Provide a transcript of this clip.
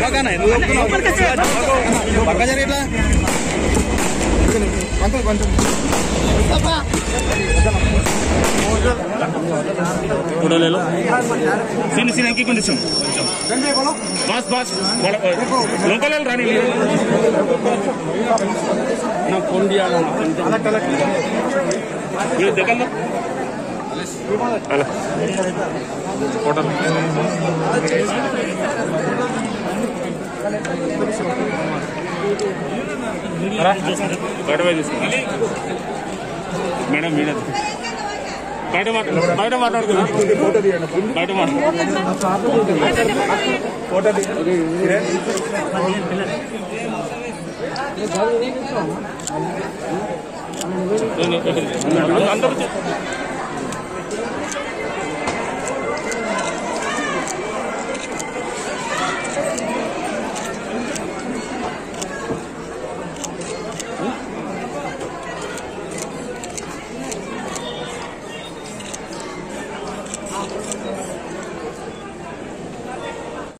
పక్క జరిగిట్లా थोड़ा ले लो सीन सीन की कंडीशन बस बस लोकल रानी ना फोन दिया ना ये देखा लो हेलो होटल मैडम मैडम బయట మాట్లాడుతున్నా బయట అందరూ